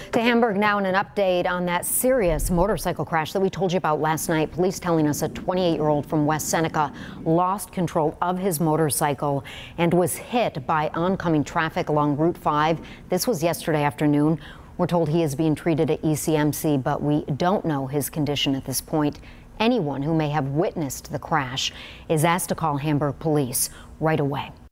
To Hamburg now, and an update on that serious motorcycle crash that we told you about last night. Police telling us a 28-year-old from West Seneca lost control of his motorcycle and was hit by oncoming traffic along Route 5. This was yesterday afternoon. We're told he is being treated at ECMC, but we don't know his condition at this point. Anyone who may have witnessed the crash is asked to call Hamburg police right away.